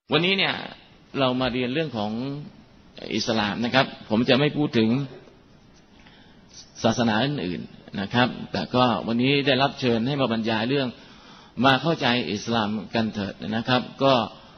วันนี้เนี่ยเรามาเรียนเรื่องของอิสลามนะครับผมจะไม่พูดถึงศาสนาอื่นๆนะครับแต่ก็วันนี้ได้รับเชิญให้มาบรรยายเรื่องมาเข้าใจอิสลามกันเถิดนะครับก็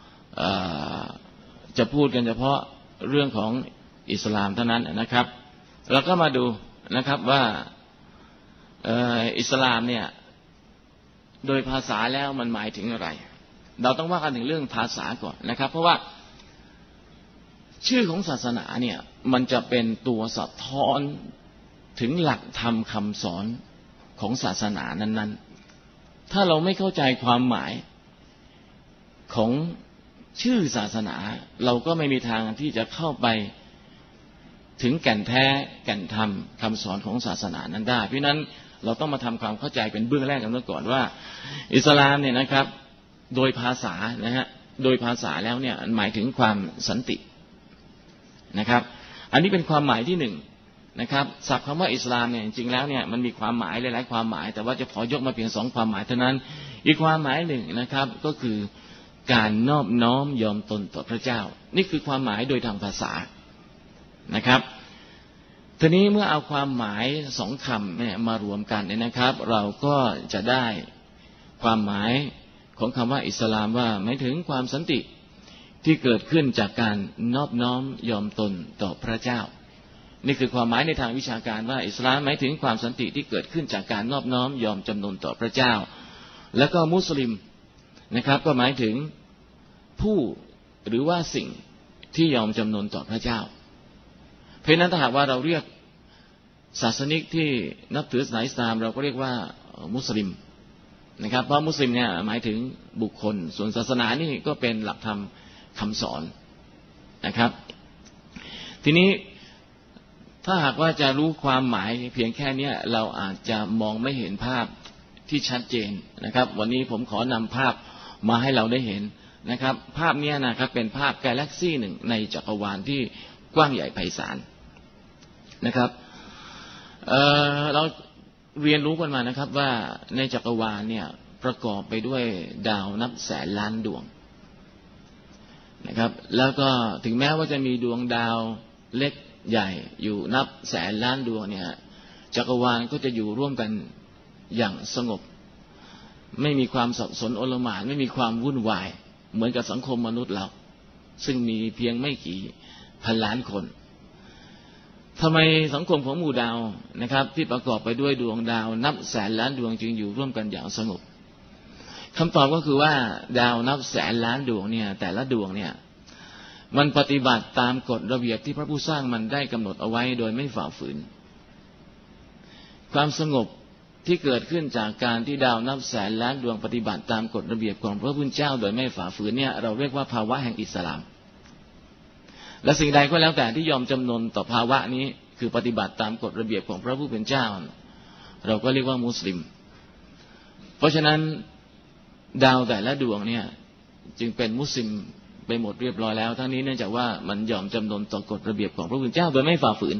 จะพูดกันเฉพาะเรื่องของอิสลามเท่านั้นนะครับเราก็มาดูนะครับว่าอิสลามเนี่ยโดยภาษาแล้วมันหมายถึงอะไรเราต้องว่ากันถึงเรื่องภาษาก่อนนะครับเพราะว่าชื่อของศาสนาเนี่ยมันจะเป็นตัวสะท้อนถึงหลักธรรมคำสอนของศาสนานั้นๆถ้าเราไม่เข้าใจความหมายของชื่อศาสนาเราก็ไม่มีทางที่จะเข้าไปถึงแก่นแท้แก่นธรรมคำสอนของศาสนานั้นได้เพราะนั้นเราต้องมาทำความเข้าใจเป็นเบื้องแรกกันก่อนว่าอิสลามเนี่ยนะครับโดยภาษานะฮะโดยภาษาแล้วเนี่ยหมายถึงความสันตินะครับอันนี้เป็นความหมายที่หนึ่งนะครับศัพท์คำว่าอิสลามเนี่ยจริงๆแล้วเนี่ยมันมีความหมายหลายๆความหมายแต่ว่าจะขอยกมาเพียง2ความหมายเท่านั้นอีกความหมายหนึ่งนะครับก็คือการนอบน้อมยอมตนต่อพระเจ้านี่คือความหมายโดยทางภาษานะครับทีนี้เมื่อเอาความหมาย2คำเนี่ยมารวมกันเนี่ยนะครับเราก็จะได้ความหมายของคำว่าอิสลามว่าหมายถึงความสันติที่เกิดขึ้นจากการนอบน้อมยอมตนต่อพระเจ้านี่คือความหมายในทางวิชาการว่าอิสลามหมายถึงความสันติที่เกิดขึ้นจากการนอบน้อมยอมจำนนต่อพระเจ้าแล้วก็มุสลิมนะครับก็หมายถึงผู้หรือว่าสิ่งที่ยอมจำนนต่อพระเจ้าเพราะนั้นถ้าหากว่าเราเรียกศาสนิกที่นับถือศาสนาอิสลามเราก็เรียกว่ามุสลิมนะครับเพราะมุสลิมเนี่ยหมายถึงบุคคลส่วนศาสนานี่ก็เป็นหลักธรรมคำสอนนะครับทีนี้ถ้าหากว่าจะรู้ความหมายเพียงแค่นี้เราอาจจะมองไม่เห็นภาพที่ชัดเจนนะครับวันนี้ผมขอนำภาพมาให้เราได้เห็นนะครับภาพนี้นะครับเป็นภาพกาแล็กซี่หนึ่งในจักรวาลที่กว้างใหญ่ไพศาลนะครับเราเรียนรู้กันมานะครับว่าในจักรวาลเนี่ยประกอบไปด้วยดาวนับแสนล้านดวงนะครับแล้วก็ถึงแม้ว่าจะมีดวงดาวเล็กใหญ่อยู่นับแสนล้านดวงเนี่ยจักรวาลก็จะอยู่ร่วมกันอย่างสงบไม่มีความสับสนโอลหม่านไม่มีความวุ่นวายเหมือนกับสังคมมนุษย์เราซึ่งมีเพียงไม่กี่พันล้านคนทำไมสังคมของหมู่ดาวนะครับที่ประกอบไปด้วยดวงดาวนับแสนล้านดวงจึงอยู่ร่วมกันอย่างสงบคำตอบก็คือว่าดาวนับแสนล้านดวงเนี่ยแต่ละดวงเนี่ยมันปฏิบัติตามกฎระเบียบที่พระผู้สร้างมันได้กำหนดเอาไว้โดยไม่ฝ่าฝืนความสงบที่เกิดขึ้นจากการที่ดาวนับแสนล้านดวงปฏิบัติตามกฎระเบียบของพระผู้เป็นเจ้าโดยไม่ฝ่าฝืนเนี่ยเราเรียกว่าภาวะแห่งอิสลามและสิ่งใดก็แล้วแต่ที่ยอมจำนนต่อภาวะนี้คือปฏิบัติตามกฎระเบียบของพระผู้เป็นเจ้าเราก็เรียกว่ามุสลิมเพราะฉะนั้นดาวแต่ละดวงเนี่ยจึงเป็นมุสลิมไปหมดเรียบร้อยแล้วทั้งนี้เนื่องจากว่ามันยอมจำนนต่อกฎระเบียบของพระผู้เป็นเจ้าโดยไม่ฝ่าฝืน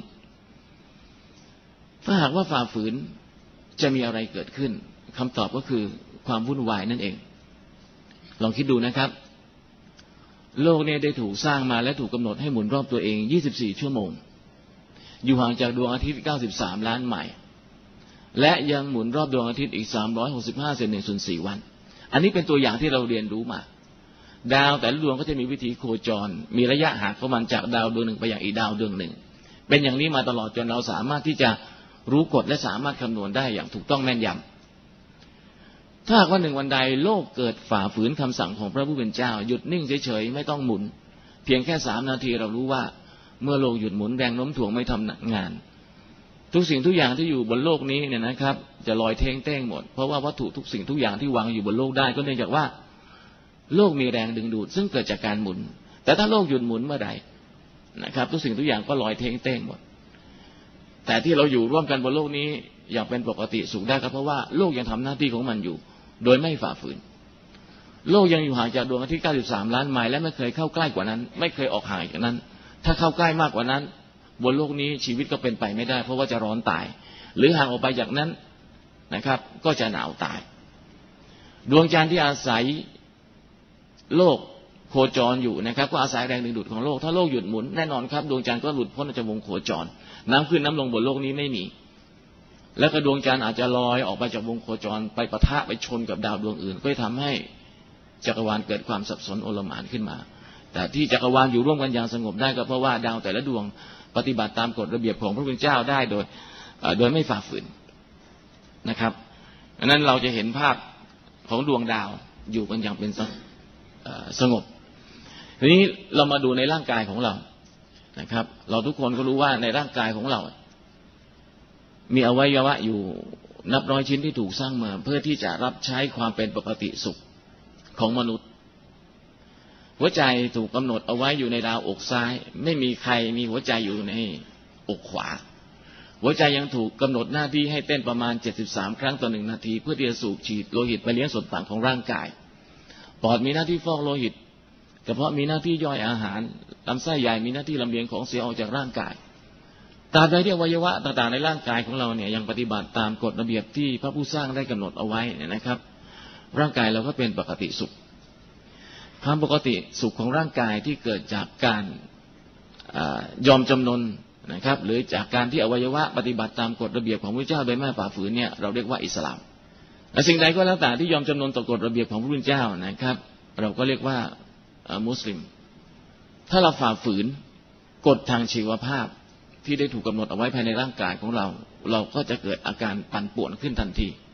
ถ้าหากว่าฝ่าฝืนจะมีอะไรเกิดขึ้นคำตอบก็คือความวุ่นวายนั่นเองลองคิดดูนะครับโลกเนี่ยได้ถูกสร้างมาและถูกกำหนดให้หมุนรอบตัวเอง24ชั่วโมงอยู่ห่างจากดวงอาทิตย์93ล้านไมล์และยังหมุนรอบดวงอาทิตย์อีก365เศษ1/4วันอันนี้เป็นตัวอย่างที่เราเรียนรู้มาดาวแต่ละดวงก็จะมีวิถีโคจรมีระยะห่างของมันจากดาวดวงหนึ่งไปยังอีกดาวดวงหนึ่งเป็นอย่างนี้มาตลอดจนเราสามารถที่จะรู้กฎและสามารถคำนวณได้อย่างถูกต้องแม่นยำถ้าวันหนึ่งวันใดโลกเกิดฝ่าฝืนคำสั่งของพระผู้เป็นเจ้าหยุดนิ่งเฉยๆไม่ต้องหมุนเพียงแค่3 นาทีเรารู้ว่าเมื่อโลกหยุดหมุนแรงโน้มถ่วงไม่ทำงานทุกสิ่งทุกอย่างที่อยู่บนโลกนี้เนี่ยนะครับจะลอยเท้งเต้งหมดเพราะว่าวัตถุทุกสิ่งทุกอย่างที่วางอยู่บนโลกได้ก็เนื่องจากว่าโลกมีแรงดึงดูดซึ่งเกิดจากการหมุนแต่ถ้าโลกหยุดหมุนเมื่อใดนะครับทุกสิ่งทุกอย่างก็ลอยเท้งเต้งหมดแต่ที่เราอยู่ร่วมกันบนโลกนี้อย่างเป็นปกติสุขได้ก็เพราะว่าโลกยังทำหน้าที่ของมันอยู่โดยไม่ฝ่าฝืนโลกยังอยู่ห่างจากดวงอาทิตย์93ล้านไมล์และไม่เคยเข้าใกล้กว่านั้นไม่เคยออกห่างจากนั้นถ้าเข้าใกล้มากกว่านั้นบนโลกนี้ชีวิตก็เป็นไปไม่ได้เพราะว่าจะร้อนตายหรือห่างออกไปจากนั้นนะครับก็จะหนาวตายดวงจันทร์ที่อาศัยโลกโคจรอยู่นะครับก็อาศัยแรงดึงดูดของโลกถ้าโลกหยุดหมุนแน่นอนครับดวงจันทร์ก็หลุดพ้นจากวงโคจรน้ำขึ้นน้ำลงบนโลกนี้ไม่มีแล้วก็ดวงจันทร์อาจจะลอยออกไปจากวงโคจรไปปะทะไปชนกับดาวดวงอื่นก็ทำให้จักรวาลเกิดความสับสนโอลหม่านขึ้นมาแต่ที่จักรวาลอยู่ร่วมกันอย่างสงบได้ก็เพราะว่าดาวแต่ละดวงปฏิบัติตามกฎระเบียบของพระพุทธเจ้าได้โดยไม่ฝ่าฝืนนะครับดังนั้นเราจะเห็นภาพของดวงดาวอยู่กันอย่างเป็นสงบทีนี้เรามาดูในร่างกายของเรานะครับเราทุกคนก็รู้ว่าในร่างกายของเรามีอวัยวะอยู่นับร้อยชิ้นที่ถูกสร้างมาเพื่อที่จะรับใช้ความเป็นปกติสุขของมนุษย์หัวใจถูกกำหนดเอาไว้อยู่ในดาวอกซ้ายไม่มีใครมีหัวใจอยู่ในอกขวาหัวใจยังถูกกำหนดหน้าที่ให้เต้นประมาณ73ครั้งต่อ1นาทีเพื่อที่จะสูบฉีดโลหิตไปเลี้ยงส่วนต่างของร่างกายปอดมีหน้าที่ฟอกโลหิตกระเพาะมีหน้าที่ย่อยอาหารลำไส้ใหญ่มีหน้าที่ลำเลียงของเสียออกจากร่างกายตราบใดที่อวัยวะต่างๆในร่างกายของเราเนี่ยยังปฏิบัติตามกฎระเบียบที่พระผู้สร้างได้กำหนดเอาไว้นะครับร่างกายเราก็เป็นปกติสุขความปกติสุขของร่างกายที่เกิดจากการยอมจำนนนะครับหรือจากการที่อวัยวะปฏิบัติตามกฎระเบียบของพระเจ้าโดยไม่ฝ่าฝืนเนี่ยเราเรียกว่าอิสลามและสิ่งใดก็แล้วแต่ที่ยอมจำนนต่อกฎระเบียบของพระพุทธเจ้านะครับเราก็เรียกว่ามุสลิมถ้าเราฝ่าฝืนกฎทางชีวภาพที่ได้ถูกกำหนดเอาไว้ภายในร่างกายของเราก็จะเกิดอาการปั่นป่วนขึ้นทันที